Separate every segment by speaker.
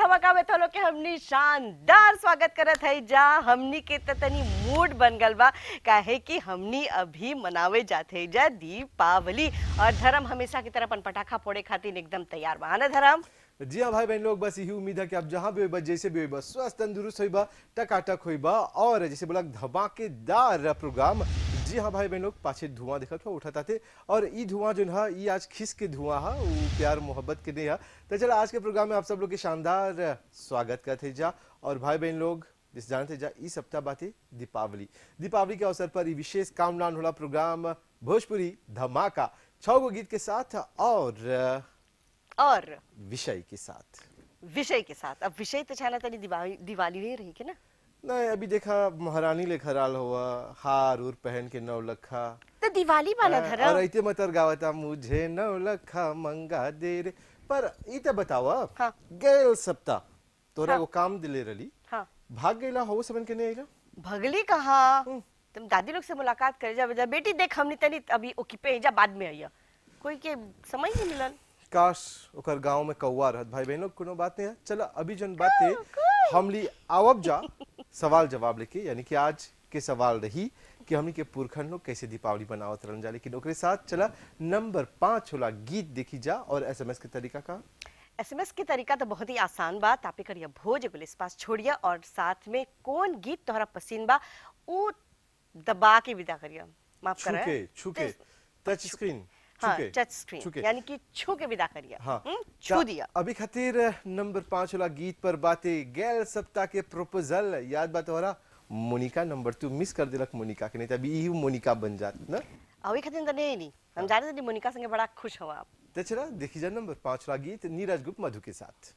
Speaker 1: धमाका में तो लोग के हमनी शानदार स्वागत करत है जा। हमनी के तनी मूड बन गल बा काहे कि हमनी अभी मनावे जाते है जा दीपावली और धर्म हमेशा की तरह अपन पटाखा फोड़े खातिर एकदम तैयार बा ना धर्म।
Speaker 2: जी हाँ भाई बहन लोग, बस यही उम्मीद है कि आप जहाँ भी होइबा जैसे भी होइबा स्वस्थ तंदुरुस्त होइबा टकाटक होइबा और जैसे बोला धमाकेदार प्रोग्राम। जी हाँ भाई बहन लोग, पाछे धुआं देखत हो उठा थे और ई धुआं जो है ई आज खिस के धुआं है, वो प्यार मोहब्बत के नहीं है। तो चलो आज के प्रोग्राम में आप सब लोग के शानदार स्वागत करते जा। और भाई बहन लोग जिस जानते जा इस सप्ताह बातें दीपावली के अवसर पर विशेष कामडान होला प्रोग्राम भोजपुरी धमाका 6 गो गीत के साथ और विषय के साथ। अब विषय तो छाना तनी दिवाली नहीं रही के ना। नहीं अभी देखा महारानी ले खराल हुआ हार उर पहन के 9 लखा
Speaker 1: तो दिवाली वाला धर्म
Speaker 2: और ऐते मतर गावता मुझे 9 लखा मंगा दे रे। पर ई तो बताओ
Speaker 1: हाँ।
Speaker 2: गए सप्ताह तोरा
Speaker 1: हाँ।
Speaker 2: वो काम दिले रही
Speaker 1: हाँ।
Speaker 2: भाग गईला हो समन के नहीं आइला
Speaker 1: भगली कहा तुम दादी लोग से मुलाकात करे जा बेटी देख हमनी तनी अभी ओकिपे जा बाद में आइया कोई के समय नहीं मिलल।
Speaker 2: काश ओकर गांव में कौवा रहत। भाई बहनों कोनो बात नहीं है। चलो अभी जन बातें हमली आवब जा सवाल जवाब लेके, यानी कि आज के सवाल रही कि हमनी के पुरखन लोग कैसे दीपावली बनावत रहन जा। लेकिन ओकरे साथ चला नंबर 5 होला गीत देखी जा। और एसएमएस के तरीका का
Speaker 1: एसएमएस के तरीका तो बहुत ही आसान बा। तापे करिया भोज पुलिस पास छोड़िया और साथ में कौन गीत तोहरा पसंद बा वो दबा के विदा करिया। माफ कर
Speaker 2: छुके टच स्क्रीन
Speaker 1: हाँ, टच स्क्रीन यानी कि छू के विदा करिया।
Speaker 2: हाँ,
Speaker 1: छू दिया।
Speaker 2: अभी खातिर नंबर 5 होला गीत पर बातें गैल सप्ताह के प्रपोजल याद बात हो रहा मोनिका नंबर 2 मिस कर दिलक मोनिका के नहीं तो अभी यही मोनिका बन जात ना।
Speaker 1: अभी खातिर तो नहीं हम जाने थे मोनिका संगे बड़ा खुश हुआ आप।
Speaker 2: तो चला देखी जा नंबर 5 होला गीत नीरज गुप्त मधु के साथ।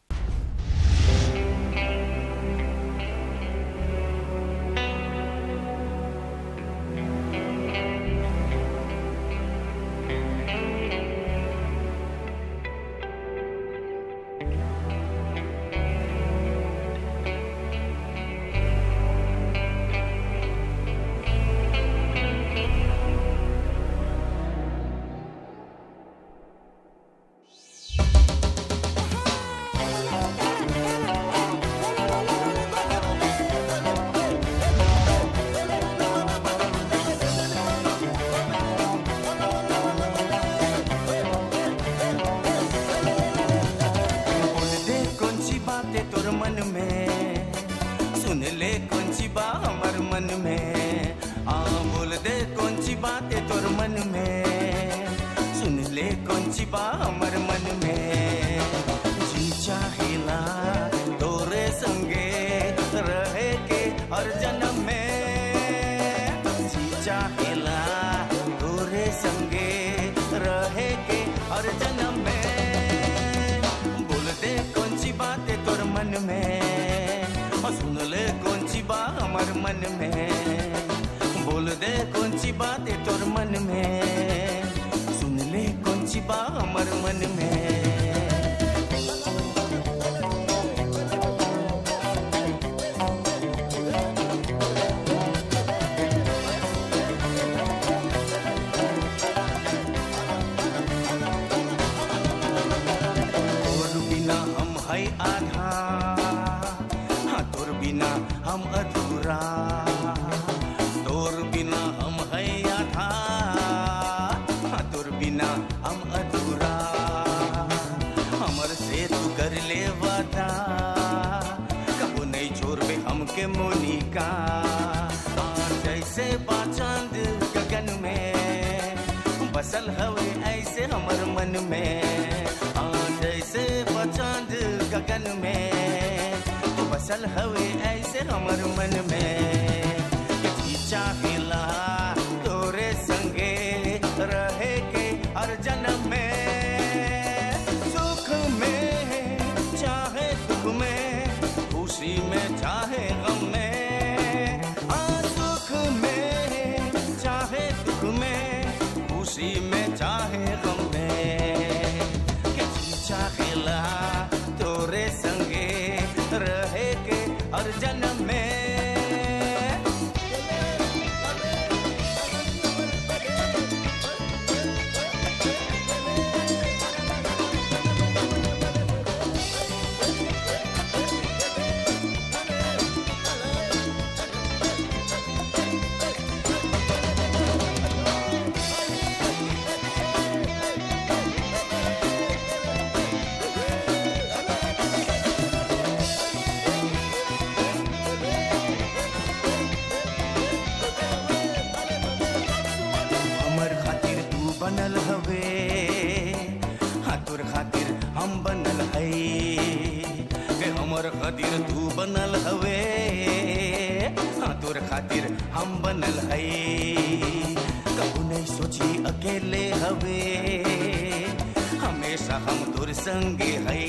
Speaker 3: बनल हवे, हाँ तोर खातिर हम बनल है, के हमर खातिर तू बनल हवे, हाँ तोर खातिर हम बनल है। कबू नहीं सोची अकेले हवे, हमेशा हम तोर संगे है।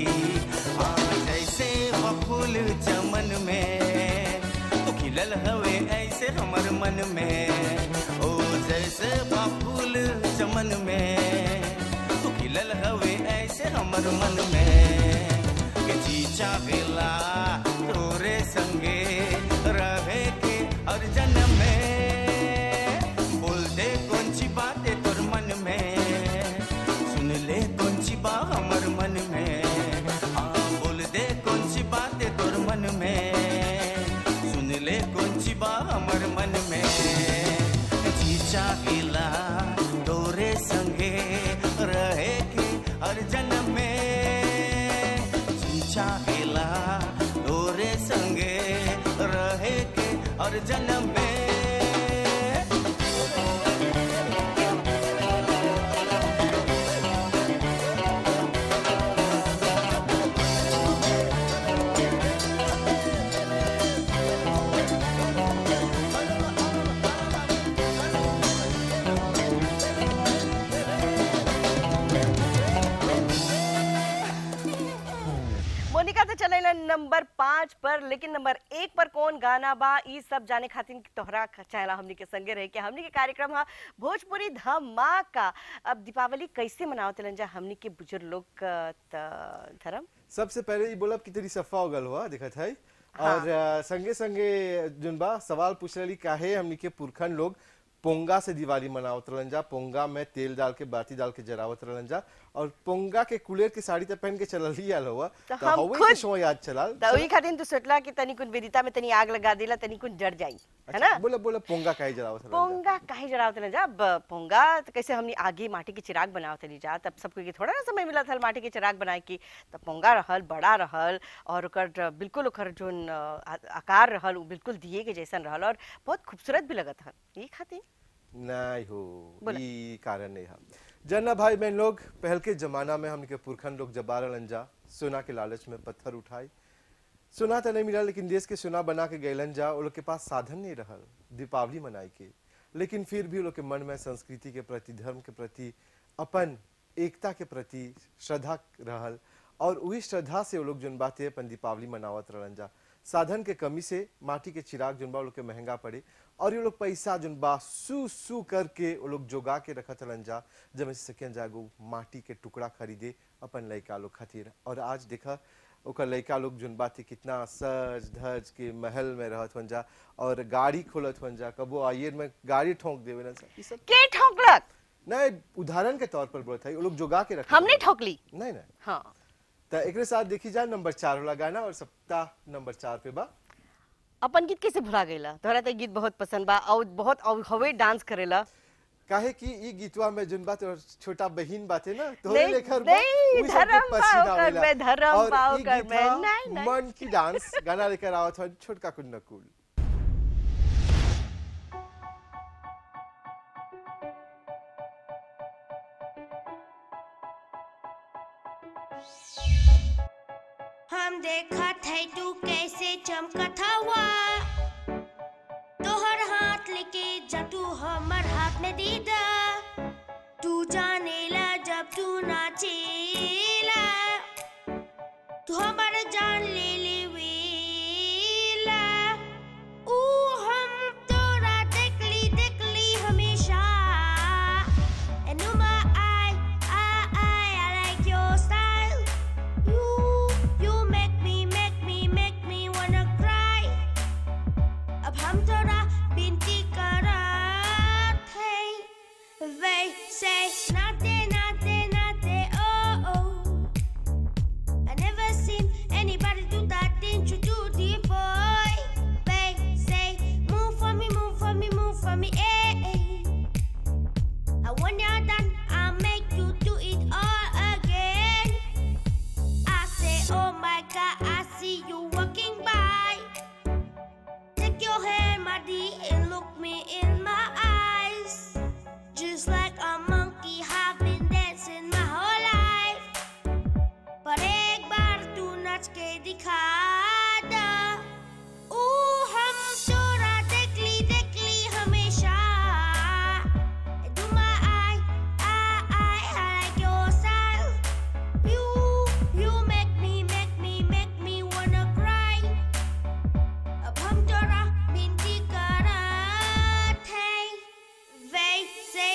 Speaker 3: जैसे फूल चमन में तू खिलल हवे ऐसे हमर मन में, ओ जैसे फूल चमन में तू खिलल हवे ऐसे हमर मन में। के जी चाहेला तोरे संगे रहे के और जन्म में, बोल दे कौन सी बातें तोर मन में, सुन ले कौन सी बात हमर मन में, हाँ बोल दे कौन सी बातें तोर मन में, सुन ले कौन सी बात हमर मन में। जी चाहेला तोरे संगे रहे के हर जन्म में, जी चाहेला तोरे संगे रहे के हर जन्म में।
Speaker 1: मोनिका तो चलेला नंबर 5 पर, लेकिन नंबर 1 पर कौन गाना बा ई सब जाने खातिर तोहरा चाहला हमनी के संगे रहे के हमनी के कार्यक्रम हा भोजपुरी धमाका। अब दीपावली कैसे मनावत जा हमनी के बुजुर्ग लोग धर्म?
Speaker 2: सबसे पहले ये बोलब कि तेरी सफा हो गल हुआ दिखत है।
Speaker 1: हाँ।
Speaker 2: और संगे संगे जुन बा सवाल पूछ रही काहे हमनी के पुरखन लोग पोंगा से दिवाली मनावत रहलन जा, पोंगा में तेल डाल के बाती डाल के जरावत रहलन जा, और पोंगा के कुलेर के साड़ी तो पहन के चलल ही आल हुआ
Speaker 1: तो
Speaker 2: तो
Speaker 1: हम
Speaker 2: हवे
Speaker 1: खुद-
Speaker 2: के शो याद चलाल।
Speaker 1: तो वही खातिर तू सोचला कि तनी कुन वेदिता में तनी आग लगा देला तनी कुन जड़ जाई, है ना?
Speaker 2: बोला बोला पोंगा काहे जरावत रहलन जा?
Speaker 1: पोंगा काहे जरावत जा? अब पोंगा तो कैसे हमनी आगे माटी के चिराग बनावत जा, तब सबको के थोड़ा ना समय मिला था माटी के चिराग बनाए की, तो पोंगा रहल बड़ा रहल और ओकर बिल्कुल ओकर जोन आकार रहल उ बिल्कुल दिए के जैसन रहल और बहुत खूबसूरत भी लगत हल। ये खातिर
Speaker 2: नहीं हो
Speaker 1: बोला।
Speaker 2: ई कारण नहीं है। जन्ना भाई बहन लोग पहल के जमाना में हमने के पुरखन लोग जबार लंजा सोना के लालच में पत्थर उठाए, सोना तो नहीं मिला लेकिन देश के सोना बना के गैलन जा, वो लोग के पास साधन नहीं रहल दीपावली मनाए के, लेकिन फिर भी वो लोग के मन में संस्कृति के प्रति, धर्म के प्रति, अपन एकता के प्रति श्रद्धा रहल, और वही श्रद्धा से वो लोग जोन बातें अपन दीपावली मनावत रहलन जा। साधन के कमी से माटी के चिराग जोन बा वो लोग के महंगा पड़े, और ये लोग पैसा जोन बा सू सू करके वो लोग जोगा के रखत रहलन जा, जब से सकें जागो माटी के टुकड़ा खरीदे अपन लड़का लोग खातिर। और आज देखा ओकर लड़का लोग जोन बातें कितना सज धज के महल में रहत हन जा, और गाड़ी खोलत हन जा, कबो आयर में गाड़ी ठोक देवे न सब। ई सब
Speaker 1: के ठोकलक?
Speaker 2: नहीं, उदाहरण के तौर पर बोलत है, वो लोग जोगा के रखत
Speaker 1: हमने
Speaker 2: हन।
Speaker 1: ठोकली।
Speaker 2: नहीं नहीं,
Speaker 1: हाँ,
Speaker 2: तो एक साथ देखी जाए नंबर 4 वाला गाना, और सप्ताह नंबर 4 पे बा
Speaker 1: अपन गीत कैसे भुला गईला? तोहरा तो गीत बहुत पसंद बा और बहुत हवे डांस करेला।
Speaker 2: काहे कि ई गीतवा में जोन बात और छोटा बहन बाते ना तो
Speaker 1: नहीं,
Speaker 2: लेकर
Speaker 1: नहीं, धर्म पाओ कर में, धर्म पाओ कर में, नहीं,
Speaker 2: नहीं
Speaker 1: नहीं।
Speaker 2: मन की डांस गाना लेकर आवत हन छोटका कुन नकुल।
Speaker 4: हम देखत है तू कैसे चमकत हवा, तोहर हाथ लेके जब तू हमर हाथ में दीदा, तू जानेला जब तू नाचेला, तू हमर जान ले लेवेला। ऊ हम तोरा देखली हमेशा, and oh my I like your style. You make me wanna cry. अब हम थोड़ा बिनती करत हैं, वैसे नाते oh oh. I never seen anybody do that thing you do, dear boy. Wait, move for me, eh. And when you're done, I'll make you do it all again. I say, oh my God, I see you walking by. Take your hand, my dear, and look me in my eyes. Just like a monk सिखा दा ओ हम तोरा देखली हमेशा Do my eye, I like your style. You make me wanna cry. अब हम तोरा बिनती करत है वैसे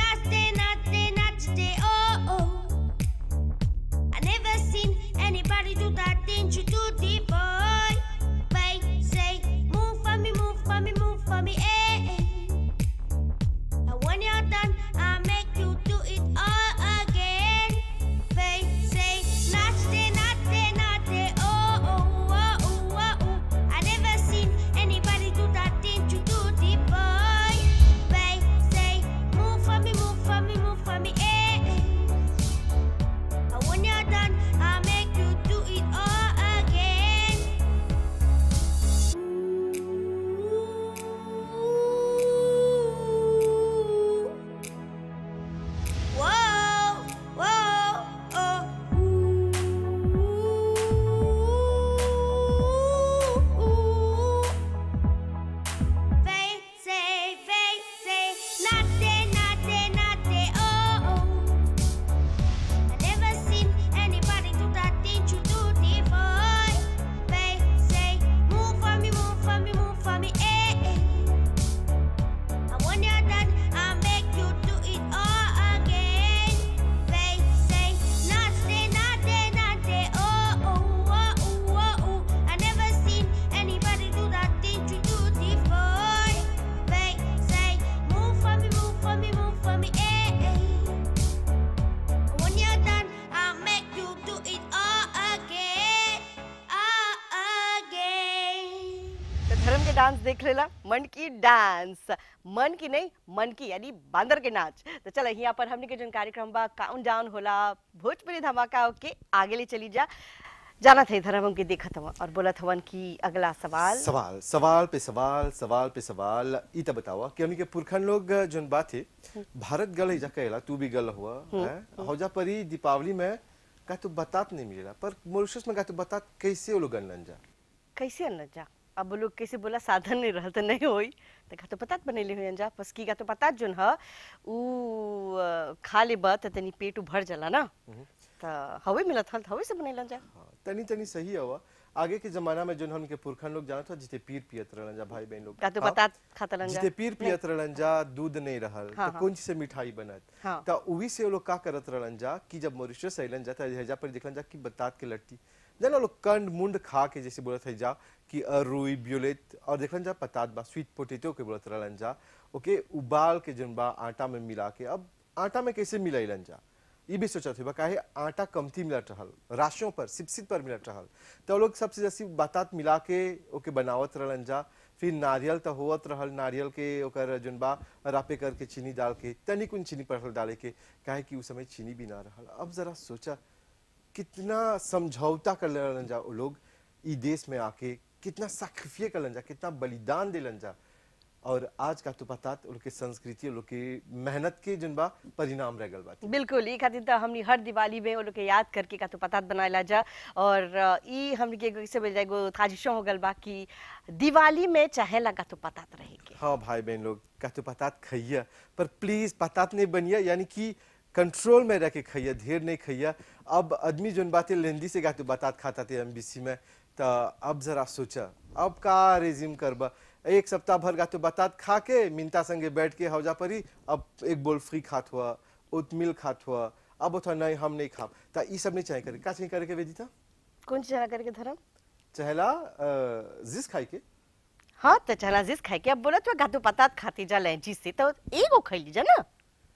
Speaker 4: नाचते oh oh I never seen anybody do that thing you do deep boy वैसे move for me eh and when you're done I'll make you do it all again वैसे नाचते oh I never seen anybody do that thing you do deep boy वैसे move for me eh and when you're done I'll make you do it all again Whoa, oh. Vese, nate, oh. I never seen anybody do that thing you do, dear boy. Vese, move for me, eh. And when you're done, I'll make you do it all again. Vese, nate, oh. I never seen anybody do that thing you do, dear boy. Vese, move for me, eh. When you're done, I'll make you do it all again.
Speaker 1: तो धर्म के dance देख लेला मन की dance मन की नहीं मन की यानी बांदर के नाच तो चल यहाँ पर हमने के जो कार्यक्रम बा काउंट डाउन होला भोजपुरी धमाका के आगे ले चली जा जाना थे धर्म हमके देखत हवन और बोलत हवन कि अगला सवाल
Speaker 2: सवाल पे सवाल ई त बतावा कि हमनी के पुरखन लोग जोन बात है भारत गल जा कहला तू भी गल हुआ है हौजा परी दीपावली में का तो बतात नहीं मिलेला पर मॉरिशस में का तो बतात कैसे वो लोग गनलन जा
Speaker 1: कैसे अन्न जा अब लोग कैसे बोला साधन नहीं रहल तो नहीं होई तो का तो पतात बनेले हुई जा बस की का तो पतात जोन ह उ खा ले बत तनी पेट भर जाला ना तो हवे मिलत हल हवे से बनेलन जा
Speaker 2: तनी सही हवा आगे के जमाना में जोन हमके पुरखन लोग जानत था जिते पीर पियत रहलन जा भाई बहन लोग
Speaker 1: का तो पतात खातलन जा
Speaker 2: जिते पीर पियत रहलन जा दूध नहीं रहल
Speaker 1: हाँ,
Speaker 2: तो कौन चीज से मिठाई बनत
Speaker 1: हाँ।
Speaker 2: तो उही से वो लोग का करत रहलन जा कि जब मॉरिशस आइलन जा त हेजा पर देखलन जा कि बतात के लट्टी जाना लोग कंड मुंड खा के जैसे बोलत है जा कि रुई ब्यूलेट और देखलन जा पतात बा स्वीट पोटैटो के बोलत रहलन जा ओके उबाल के जन बा आटा में मिला के अब आटा में कैसे मिलाइलन जा ये भी सोचत है काहे आटा कमती मिलत रहल राशियों पर सिपसिप पर मिलत रहल तो लोग सबसे जैसी बातात मिला के ओके बनावत रहलन जा फिर नारियल तो होवत रहल नारियल के ओकर जोन बा रापे करके चीनी डाल के तनी कुन चीनी पड़ल डाले के काहे कि उस समय चीनी भी ना रहल अब जरा सोचा कितना समझौता कर लेलन जा वो लोग ई देश में आके कितना सैक्रिफाइस करलन जा कितना बलिदान देलन जा और आज का तो पता लोग के संस्कृति लोग के मेहनत के जनबा परिणाम रह गल बात
Speaker 1: बिल्कुल ई खातिर त हमनी हर दिवाली में वो लोग के याद करके का तो पतात बनाएला जा और ई हमनी के कैसे बोल जाएगो खाजिशों हो गल बा कि दिवाली में चाहे लगा तो पतात रहेगी
Speaker 2: हाँ भाई बहन लोग का तो पतात खइया पर प्लीज पतात नहीं बनिया यानी कि कंट्रोल में रह के खइया ढेर नहीं खइया अब आदमी जोन बातें लेंदी से गा तो बतात खाता थे एमबीसी में तो अब जरा सोचा अब का रेजिम करबा एक सप्ताह भर गा तो बतात खा के मिनता संगे बैठ के हौजा परी अब एक बोल फ्री खात हुआ ओटमील खात हुआ अब तो नहीं हम नहीं खाब ता ई सब नहीं चाहिए करे का चाहिए करे के वेदिता
Speaker 1: कौन चना करके धर्म
Speaker 2: चहला जिस खाई के
Speaker 1: हाँ तो चना जिस खाए के अब बोला तो गातो पतात खाती जा लेंची से तो एगो खइली जा ना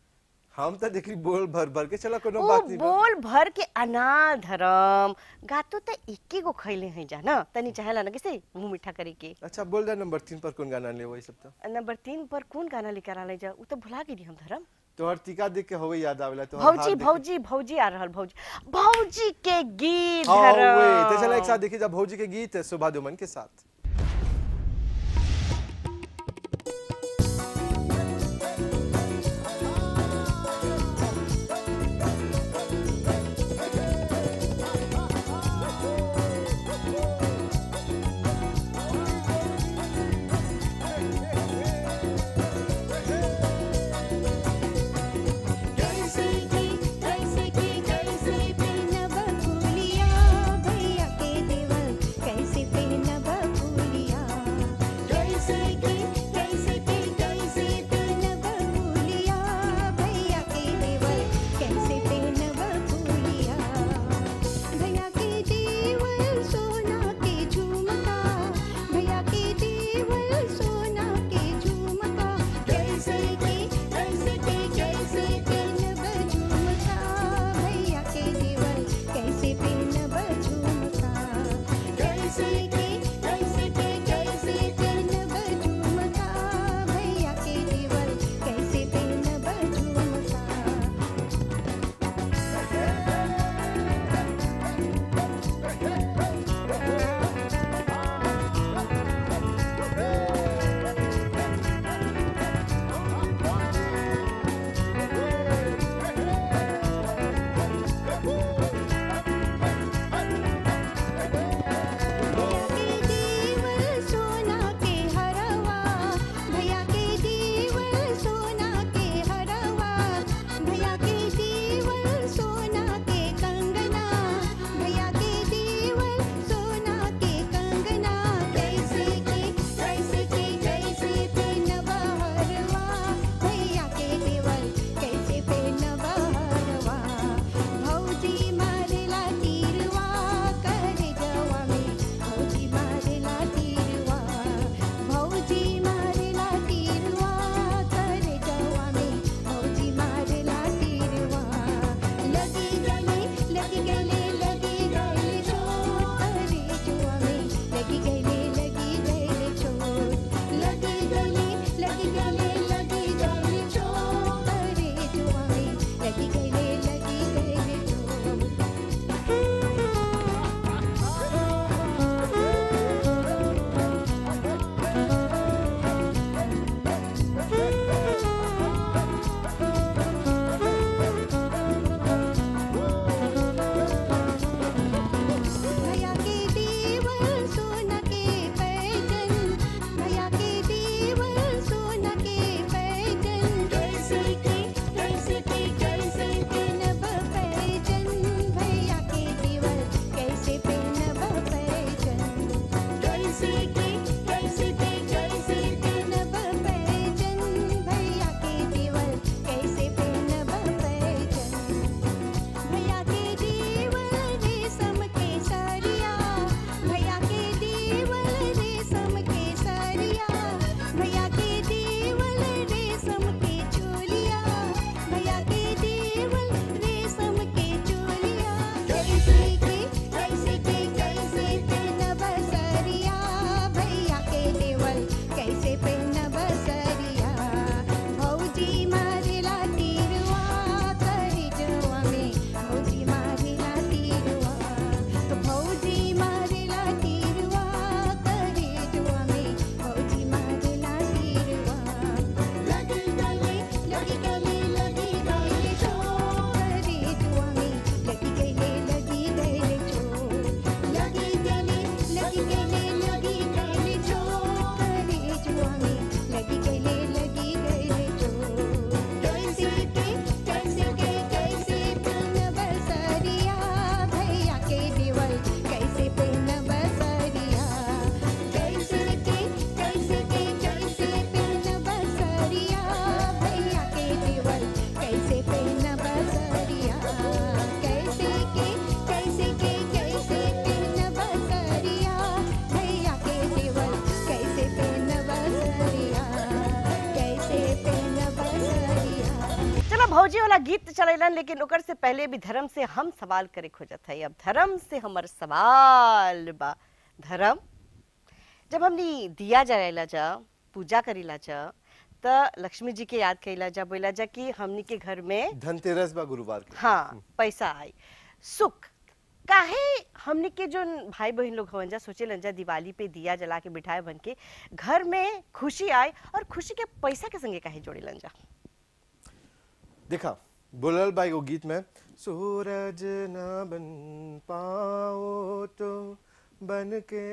Speaker 2: हम तो देखली बोल भर भर के चला कोनो
Speaker 1: ओ
Speaker 2: बात नहीं
Speaker 1: बोल भर के अनार धरम गातो तो एके गो खइले हैं जा ना तनी चाहेला ना कैसे मुंह मीठा करे के
Speaker 2: अच्छा बोल जा नंबर 3 पर कौन गाना ले वही सब तो
Speaker 1: नंबर 3 पर कौन गाना लेकर आले जा उ तो भुला गेली हम धरम
Speaker 2: तोहर टीका देख के होवे याद आवेला तो
Speaker 1: भौजी आ रहल भौजी के गीत
Speaker 2: हाँ
Speaker 1: धरम
Speaker 2: वे तो चला एक साथ देखिए जब भौजी के गीत शोभा दुमन के साथ
Speaker 1: भौजी वाला गीत चलेलन, लेकिन ओकर से पहले भी धर्म से हम सवाल करे खोजत है। अब धर्म से हमर सवाल बा, धर्म जब हमनी दिया जलाइला जा, पूजा करीला जा, त लक्ष्मी जी के याद कइला जा, बोला जा कि हमनी के घर में
Speaker 2: धनतेरस बा गुरुवार के।
Speaker 1: हाँ पैसा आई, सुख। काहे हमनी के जो भाई बहन लोग हवन जा सोचेलन जा दिवाली पे दिया जला के बिठाए बन के घर में खुशी आए, और खुशी के पैसा के संगे काहे जोड़ेलन जा?
Speaker 2: देखा बोलल बाई वो गीत में, सूरज न बन पाओ तो बन के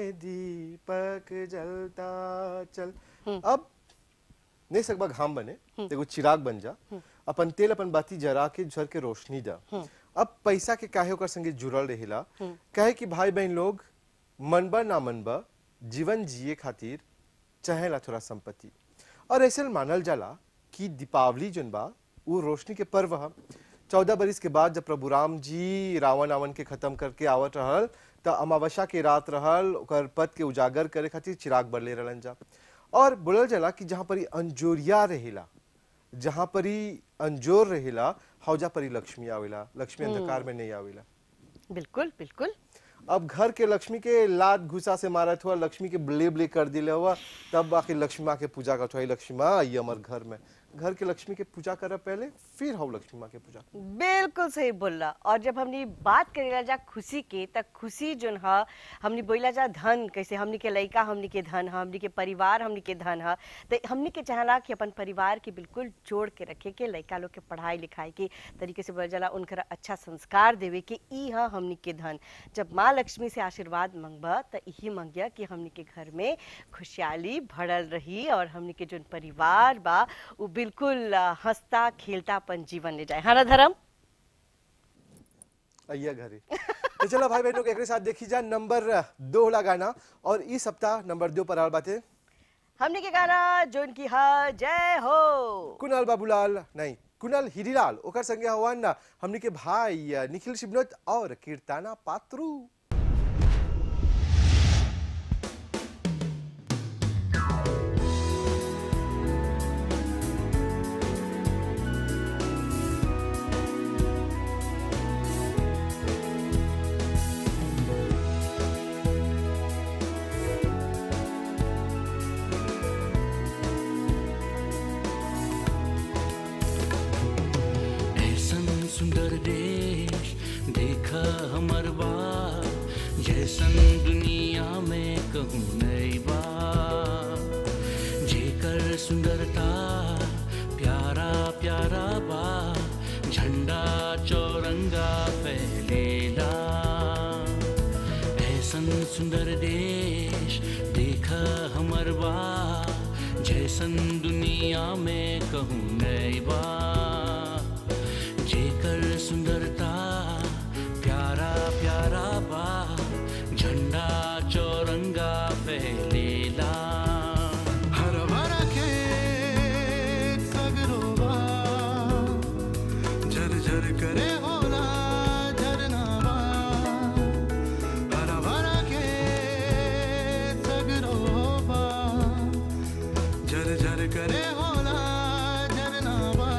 Speaker 2: दीपक जलता चल। अब नहीं सकबा घाम बने, देखो चिराग बन जा, अपन तेल अपन बाती जरा के झर के रोशनी दा। अब पैसा के काहे ओकर संगे जुड़ल रहेला, काहे कि भाई बहन लोग मनबा ना मनबा जीवन जिए खातिर चाहेला थोड़ा संपत्ति, और ऐसे मानल जाला कि दीपावली जोन बा वो रोशनी के पर्व है। 14 बरिस के बाद जब प्रभु राम जी रावण आवन के खत्म करके आवत रहल, त अमावस्या के रात रहल, ओकर पद के उजागर करे खातिर चिराग बरले रहलन जा। और बोलल जाला कि जहाँ पर अंजोरिया रहेला, जहाँ पर अंजोर रहेला, हौजा पर लक्ष्मी आवेला, लक्ष्मी अंधकार में नहीं आवेला।
Speaker 1: बिल्कुल बिल्कुल।
Speaker 2: अब घर के लक्ष्मी के लात घुसा से मारत हुआ, लक्ष्मी के ब्ले ब्ले कर दिले हुआ, तब आखिर लक्ष्मी माँ के पूजा करत हुआ, लक्ष्मी माँ आई हमार घर में। घर के लक्ष्मी के पूजा करब पहले, फिर हो लक्ष्मी माँ के पूजा।
Speaker 1: बिल्कुल सही बोला। और जब हमनी बात करेला जा खुशी के, त खुशी जोन है हमनी बोला जा धन, कैसे हमनी के लइका हमनी के धन है, हमनी के परिवार हमनी के धन है। तो हमनी के चाहला कि अपन परिवार के बिल्कुल जोड़ के रखे के, लइका लोग के पढ़ाई लिखाई के तरीके से बोला जाला, उनका अच्छा संस्कार देवे के, ई है हमनी के धन। जब माँ लक्ष्मी से आशीर्वाद मंगबा त यही मंगिया कि हमनी के घर में खुशहाली भरल रही, और हमनी के जोन परिवार बा वो बिल्कुल हंसता खेलता अपन जीवन ले जाए। हाँ ना धर्म?
Speaker 2: आइया घरे। तो चलो भाई बहनों एक साथ देखी जा नंबर 2 वाला गाना, और इस सप्ताह नंबर 2 पर आल बाते
Speaker 1: हमने के गाना जोन की हा जय हो
Speaker 2: कुणाल बाबूलाल नहीं कुणाल हिरीलाल, ओकर संगे हवन हमनी के भाई निखिल शिवनोत और कीर्ताना पात्रू।
Speaker 3: सुंदर देश देखा हमर बा, जैसन दुनिया में कहूँ नई बा, जेकर सुंदरता प्यारा प्यारा बा, झंडा चौरंगा फैलेला। ऐसन सुंदर देश देखा हमर बा, जैसन दुनिया में कहूँ नई बा, जेकर सुंदरता प्यारा प्यारा बा, झंडा चौरंगा फैलेला। हर भरा खेत सगरो बा, झरझर करे होला झरना बा, हर भरा खेत सगरो बा, झरझर करे होला झरना बा।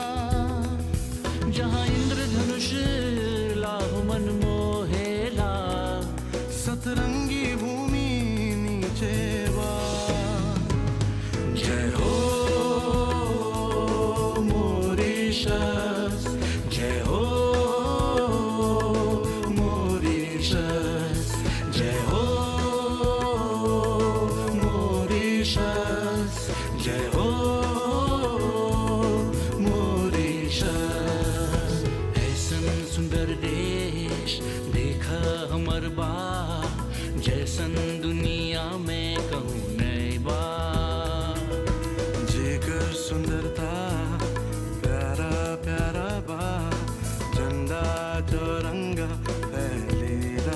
Speaker 3: जहाँ इंद्रधनुष लाभ मन मोहेला, सतरंगी भूमि नीचे बा। जय हो मॉरिशस, जय हो मॉरिशस, जय हो मॉरिशस, जय हो सुंदर देश देखा हमर बा, जैसन दुनिया में कहूँ नई बा, जेकर सुंदरता प्यारा प्यारा बा, झंडा चौरंगा फैलेला।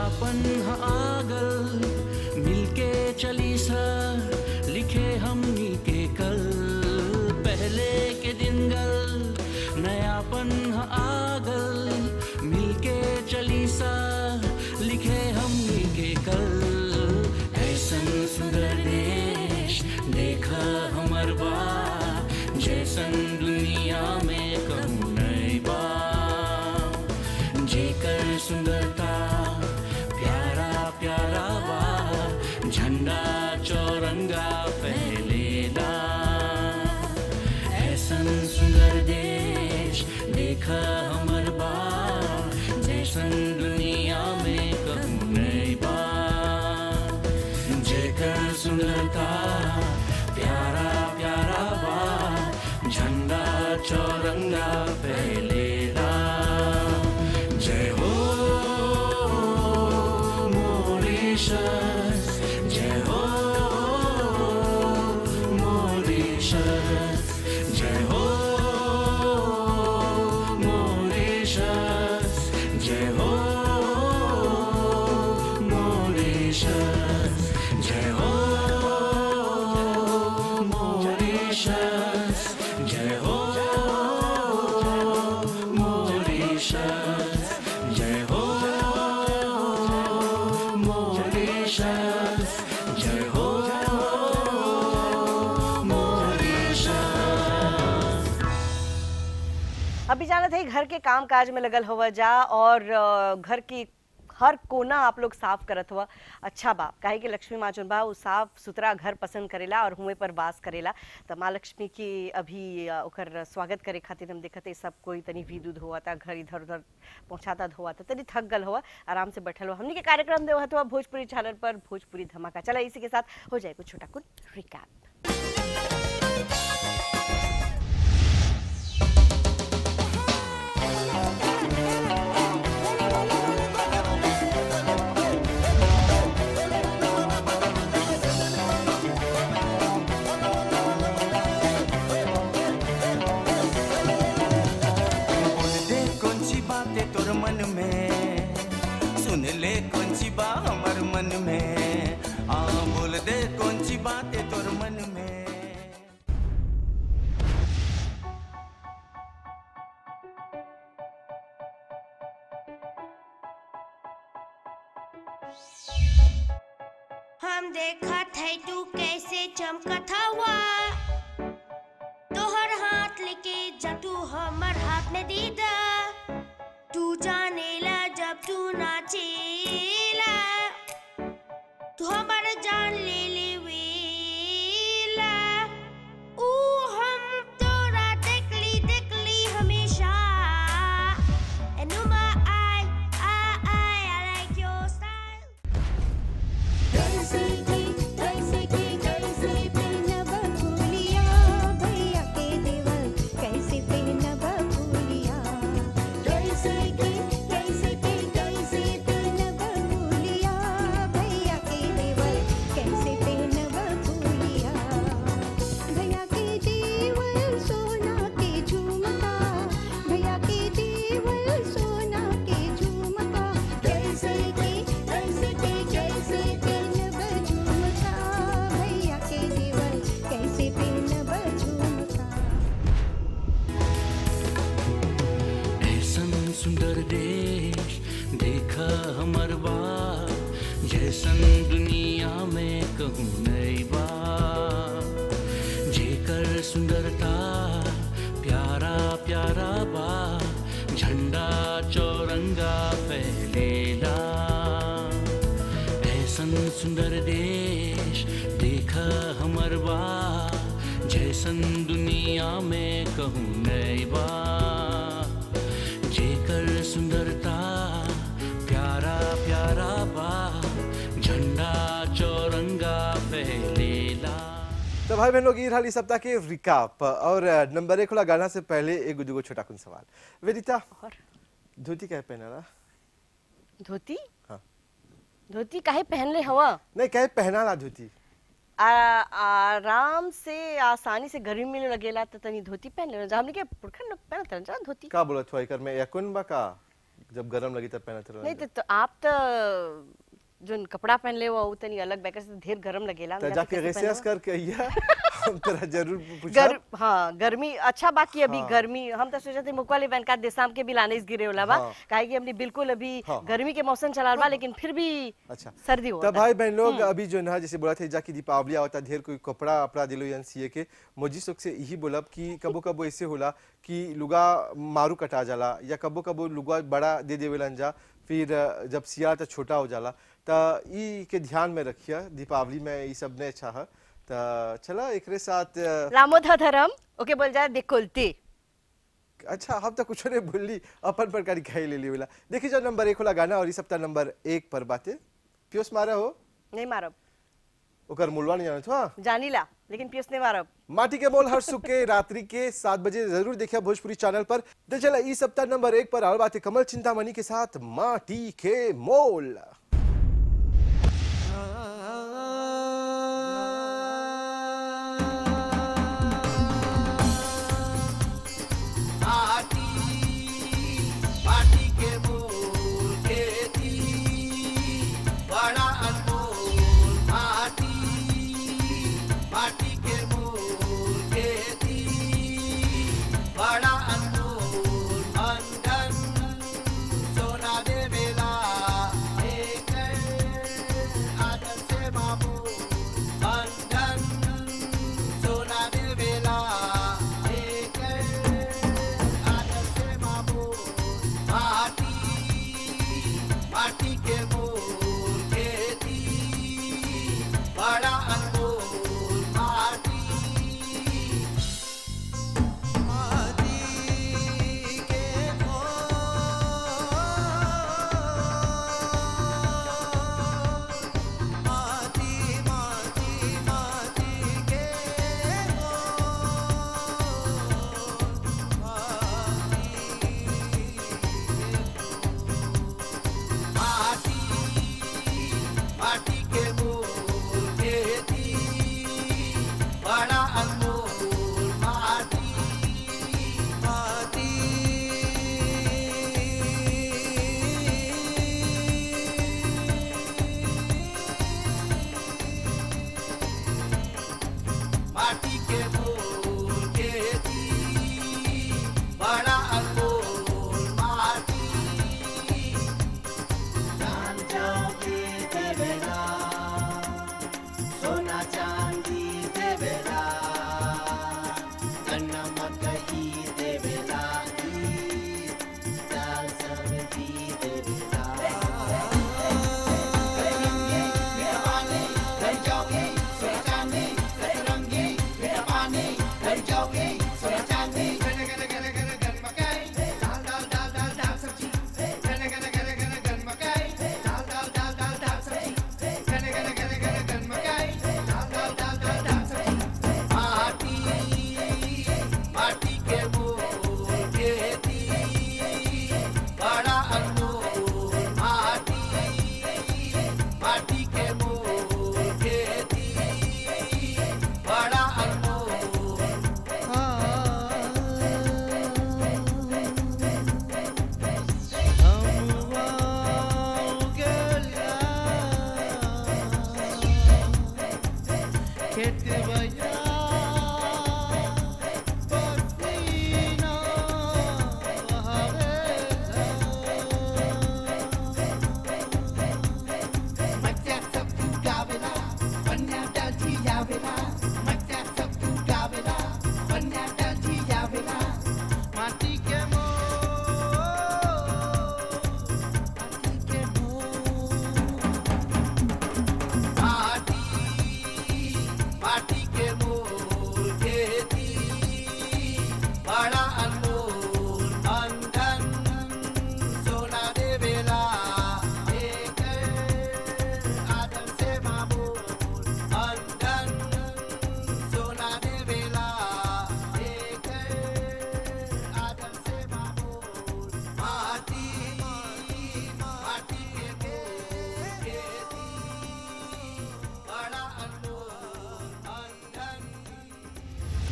Speaker 5: नयापन आगल मिलके चली सा लिखे हमनी के कल पहले के दिन गल नयापन आगल मिलके चली सा लिखे हमनी के कल ऐसन सुंदर देश देखा हमर बा जैसन दुनिया में कहूँ नहीं बा जेकर सुंदरता प्यारा प्यारा बा झंडा चौरंगा फैलेला ऐसन सुंदर देश देखा हमर बा जैसन दुनिया में कहूँ नहीं बा जेकर सुंदरता प्यारा प्यारा बा झंडा चौरंगा फैलेला जय हो मॉरिशस जय हो मॉरिशस जय हो मॉरिशस जय हो मॉरिशस जय हो मॉरिशस जय हो मॉरिशस जय हो मॉरिशस जय हो मॉरिशस।
Speaker 1: अभी जाना था घर के काम काज में लगल हुआ जा और घर की हर कोना आप लोग साफ करत हुआ अच्छा बा काहे कि लक्ष्मी माँ जोन बा उ साफ सुथरा घर पसंद करेला और हुए पर वास करेला तो माँ लक्ष्मी की अभी ओकर स्वागत करे खातिर हम देखते सब कोई तनी विद उद हुआ था घर इधर उधर पहुँचाता हुआ था तनी थक गल हुआ आराम से बैठल हुआ हमने के कार्यक्रम देवा हुआ भोजपुरी चैनल पर भोजपुरी धमाका चला इसी के साथ हो जाए कुछ छोटा कुछ रिकैप।
Speaker 3: बोल दे कौन सी बातें तोर मन में सुन ले कौन सी बात हमर मन में बोल दे कौन सी बातें तोर मन में।
Speaker 4: हम देखा थे तू कैसे चमकत हवा तोहर हाथ लेके जब तू हमर हाथ में दीदा तू जानेला जब तू नाचेला तू हमर जान ले लेवेला ऊ हम तोरा देखली हमेशा and oh my I like your style
Speaker 6: कैसे पहनब फूलिया भैया के देवर कैसे पहनब फूलिया कैसे पहनब फूलिया भैया के देवर कैसे पहनब फूलिया भैया के देवर सोना के झुमका भैया के देवर सोना के झुमका कैसे पहनब झुमका भैया के देवर कैसे पहनब झुमका
Speaker 5: ऐसन सुंदर देश देखा हमर बा जैसन दुनिया में कहूँ नहीं बा जेकर सुंदरता प्यारा प्यारा बा झंडा चौरंगा फैलेला ऐसन सुंदर देश देखा हमर बा जैसन दुनिया में कहूँ नहीं बा जेकर सुंदरता प्यारा प्यारा बा झंडा चौरंगा फैलेला।
Speaker 2: तो भाई बहन लोग ये रहा इस सप्ताह के रिकाप और नंबर 1 वाला गाना से पहले एक दुगो छोटा कुन सवाल वेदिता
Speaker 1: और
Speaker 2: धोती क्या पहना ना
Speaker 1: धोती
Speaker 2: हाँ
Speaker 1: धोती काहे पहन ले हवा
Speaker 2: नहीं क्या पहना ला धोती
Speaker 1: आराम से आसानी से गर्मी में लगेला तो तनी धोती पहन ले हमने के पुरखन लोग पहनत रहन जा धोती
Speaker 2: का बोलत हो एकर में यकुन बा का जब गरम लगी तब पहनत रहो
Speaker 1: नहीं तो आप तो जोन कपड़ा पहन ले वो तनी अलग बैकर से ढेर गरम लगेला
Speaker 2: तो
Speaker 1: हमरा
Speaker 2: जाके
Speaker 1: कैसे
Speaker 2: रेसियास
Speaker 1: पहनबा?
Speaker 2: करके आइया हम तेरा जरूर पूछा
Speaker 1: हाँ गर्मी अच्छा बाकी अभी
Speaker 2: हाँ।
Speaker 1: गर्मी हम तो सोचते मुकवाली बहन का देसाम के भी लाने गिरे होला बा
Speaker 2: हाँ।
Speaker 1: काहे कि हमने बिल्कुल अभी
Speaker 2: हाँ।
Speaker 1: गर्मी के मौसम चलाल बा लेकिन फिर भी
Speaker 2: अच्छा
Speaker 1: सर्दी हो
Speaker 2: तब भाई बहन लोग अभी जो ना जैसे बोला थे जाकि दीपावली आवता ढेर कोई कपड़ा अपड़ा दिलो यन सिए के मुझी सुख से यही बोलब कि कबो कबो ऐसे होला कि लुगा मारू कटा जाला या कबो कबो लुगा बड़ा दे देवेलन जा फिर जब सिया तो छोटा हो जाला त ई के ध्यान में रखिया दीपावली में ई सब ने अच्छा है त चला एकरे साथ
Speaker 1: रामोधा धर्म ओके बोल जाए देखोलते
Speaker 2: अच्छा हम तो कुछ नहीं बोली अपन प्रकार खाई ले ली बोला देखिए जो नंबर 1 होला गाना और इस सप्ताह नंबर 1 पर बातें पियोस मारा हो
Speaker 1: नहीं मारब
Speaker 2: ओकर मूलवा नहीं जानत हो
Speaker 1: जानीला लेकिन पियस नहीं मारब
Speaker 2: माटी के मोल हर सुख के रात्रि के 7 बजे जरूर देखिए भोजपुरी चैनल पर तो चला इस सप्ताह नंबर 1 पर आल बातें कमल चिंतामणि के साथ माटी के मोल
Speaker 3: माटी के मोल खेती बड़ा अनमोल माटी के मोल खेती बड़ा अनमोल बंधन सोना दे बेला हे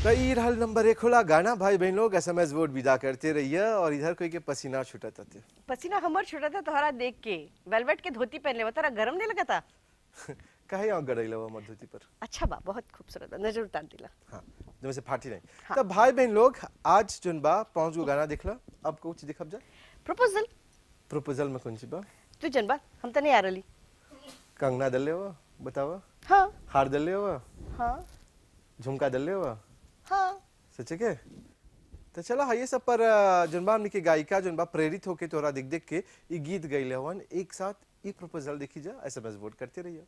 Speaker 2: तो ई रहल नंबर 1 होला गाना। भाई बहन लोग SMS वोट विदा करते रहिए और इधर कोई के पसीना छूटत थे।
Speaker 1: पसीना हमर छूटा था तोहरा देख के। वेलवेट के धोती पहन ले तोरा गरम नहीं लगा था?
Speaker 2: काहे यहाँ गड़ैला हुआ मधुती पर।
Speaker 1: अच्छा बा, बहुत खूबसूरत बा, नजर उतार दिला।
Speaker 2: हाँ जब से फाटी नहीं। तब भाई बहन लोग आज जोन बा 5 गो गाना देखला। अब कुछ दिखब जा।
Speaker 1: प्रपोजल
Speaker 2: प्रपोजल में कौन सी बा?
Speaker 1: तू जनबा हम त नहीं आ रही।
Speaker 2: कंगना दल्ले हुआ बतावा।
Speaker 1: हाँ
Speaker 2: हार दल्ले हुआ,
Speaker 1: हाँ
Speaker 2: झुमका दल्ले हुआ।
Speaker 1: हाँ
Speaker 2: सच के? तो चला हाँ ये सब पर जोन बा हमनी के गायिका जोन बा प्रेरित होके तोरा देख देख के ई गीत गइले हवन। एक साथ ई प्रपोजल देखी जा। SMS वोट करते रहिए।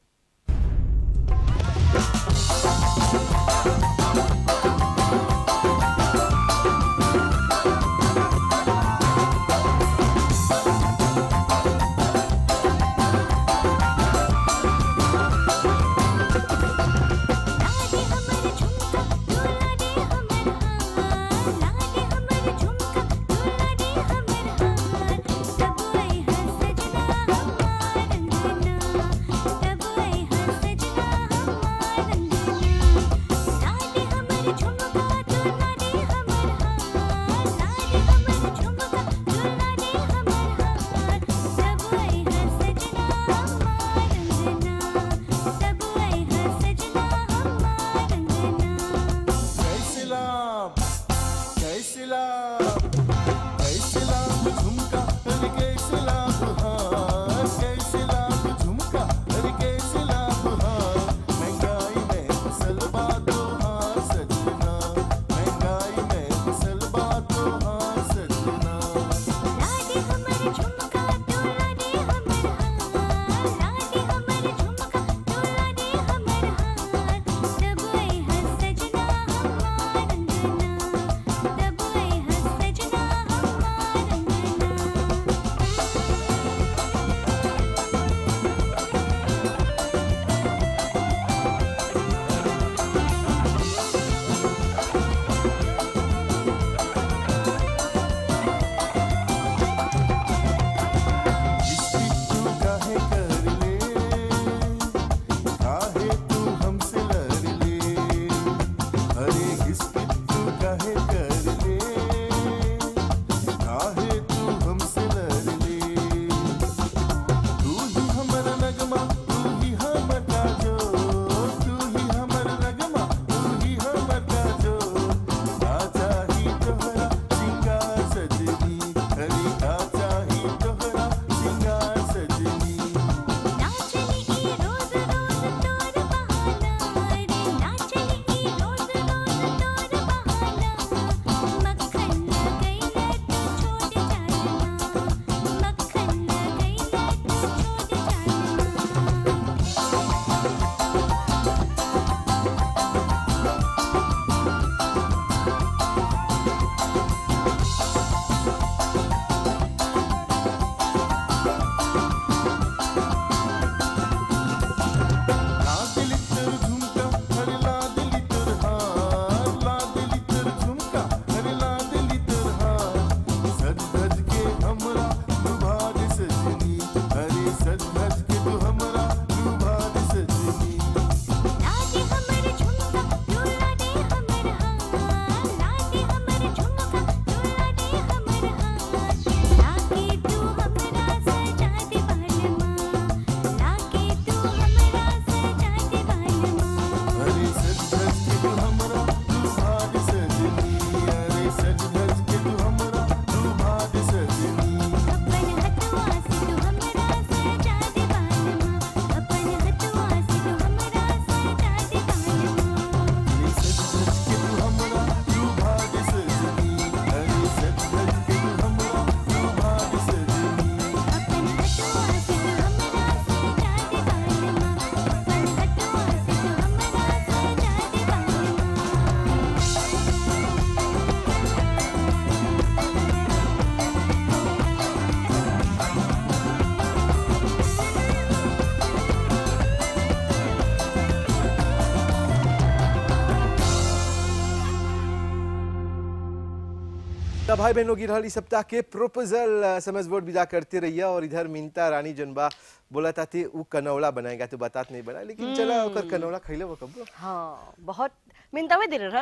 Speaker 2: तब भाई बहनों की रहल सप्ताह के प्रपोजल समझ वोट विदा करते रहिए। और इधर मिंता रानी जनबा बोला था थे वो कनौला बनाएगा तो बातात नहीं बना, लेकिन चला ओकर कनौला खैले वो कब।
Speaker 1: हाँ बहुत मिंता में दे रहल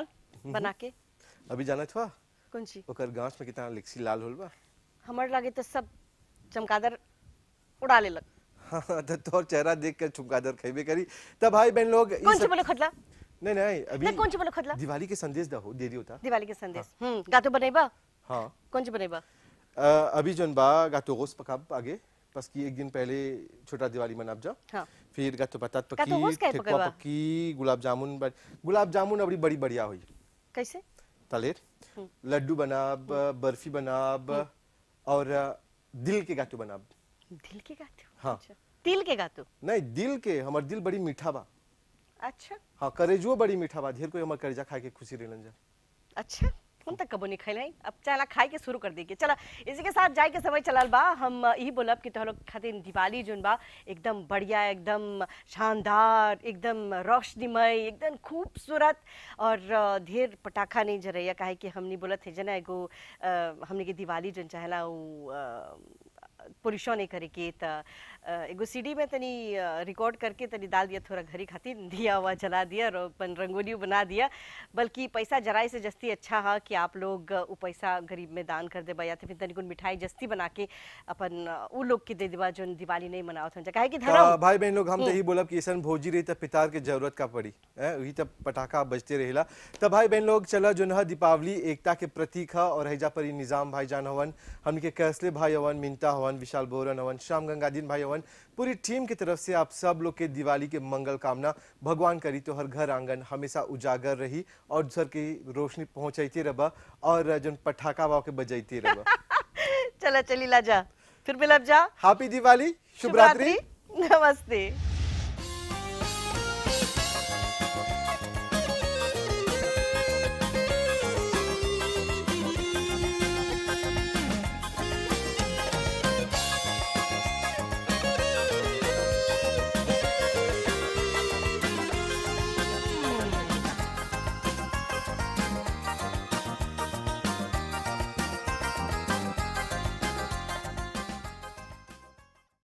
Speaker 1: बना के।
Speaker 2: अभी जाना था
Speaker 1: कौन सी?
Speaker 2: ओकर गांच में कितना लिक्सी लाल होल बा।
Speaker 1: हमार लागे तो सब चमकादर उड़ा ले लग।
Speaker 2: हाँ तो तोर चेहरा देख कर चुमगादड़ खेबे करी। तब भाई बहन लोग ई
Speaker 1: कौन सी
Speaker 2: सब-
Speaker 1: बोले खदला?
Speaker 2: नहीं नहीं अभी
Speaker 1: नहीं, कौन सी बोले खदला?
Speaker 2: दिवाली के संदेश दे दियो था।
Speaker 1: दिवाली के संदेश। गातो बनेबा?
Speaker 2: हाँ
Speaker 1: कौन सी बनेबा?
Speaker 2: अभी जोन बा गातो रोज पकाब आगे बस कि एक दिन पहले छोटा दिवाली मनाब जा।
Speaker 1: हाँ।
Speaker 2: फिर गातो पतात
Speaker 1: गातो
Speaker 2: पकी
Speaker 1: रोज काहे
Speaker 2: ठेकुआ
Speaker 1: पकाबा?
Speaker 2: पकी गुलाब जामुन अबड़ी बड़ी बढ़िया हुई
Speaker 1: कैसे?
Speaker 2: तलेर लड्डू बनाब बर्फी बनाब और दिल के गातो बनाब।
Speaker 1: दिल के गातो?
Speaker 2: हाँ।
Speaker 1: अच्छा। तिल के गातो?
Speaker 2: नहीं दिल के हमर दिल बड़ी मीठा बा।
Speaker 1: अच्छा
Speaker 2: हाँ करेजुओ बड़ी मीठा बा ढेर कोई हमर करेजा खाए के खुशी रहलन जा।
Speaker 1: अच्छा, हम तक कबो नहीं खाई नहीं। अब चला खाई के शुरू कर देंगे। चला इसी के साथ जाए के समय चलल बा। हम यही बोलब कि तोह लोग खातिर दिवाली जोन बा एकदम बढ़िया, एकदम शानदार, एकदम रोशनीमय, एकदम खूबसूरत और ढेर पटाखा नहीं जरैया काहे कि हमनी बोलत है जना एगो हमनी के दिवाली जोन चाहेला उ पुरुषों नहीं करे के त एगो सीडी में तनी रिकॉर्ड करके तनी डाल दिया थोड़ा घरी खातिर दिया हुआ जला दिया और अपन रंगोली बना दिया। बल्कि पैसा जराए से जस्ती अच्छा है कि आप लोग वो पैसा गरीब में दान कर देबा या फिर तनी कुछ मिठाई जस्ती बना के अपन उ लोग के दे देबा जो दिवाली नहीं मनावत हन। काहे कि धर्म
Speaker 2: भाई बहन लोग हम तो यही बोलब कि ऐसा भोजी रही तब पितार के जरूरत का पड़ी है वही तब पटाखा बजते रहेला। तब भाई बहन लोग चला जो है दीपावली एकता के प्रतीक है और हैजा पर निजाम भाईजान हवन, हमके कैसले भाई हवन, मिंता हवन, विशाल बोरन हवन, श्याम गंगादीन भाई हवन, पूरी टीम की तरफ से आप सब लोग के दिवाली के मंगल कामना। भगवान करी तो हर घर आंगन हमेशा उजागर रही और सर की रोशनी पहुंचाते रहा और जो पटाखा वाव के बजाते रहा।
Speaker 1: चला चली ला जा फिर मिलब जा।
Speaker 2: हैप्पी दिवाली, शुभ रात्रि,
Speaker 1: नमस्ते।